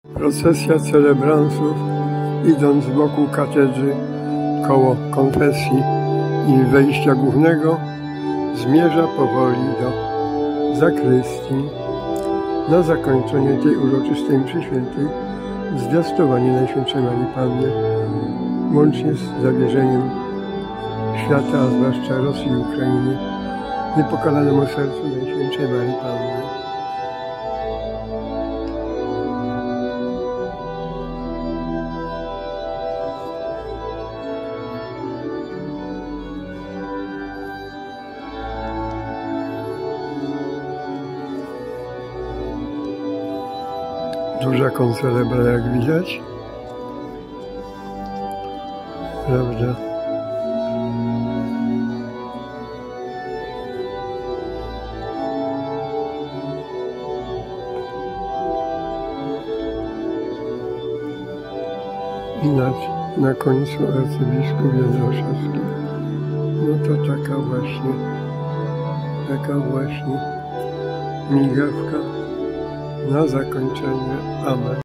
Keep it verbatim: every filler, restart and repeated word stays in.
Procesja celebransów, idąc wokół katedry koło konfesji i wejścia głównego, zmierza powoli do zakrystii. Na zakończenie tej uroczystej mszy świętej zwiastowanie Najświętszej Marii Panny, łącznie z zawierzeniem świata, a zwłaszcza Rosji i Ukrainy, niepokalanemu sercu Najświętszej Marii Panny. Duża koncelebra, jak widać, prawda? I na, na końcu arcybiskup Jędraszewski. No to taka właśnie, taka właśnie migawka na zakończenie. Amen.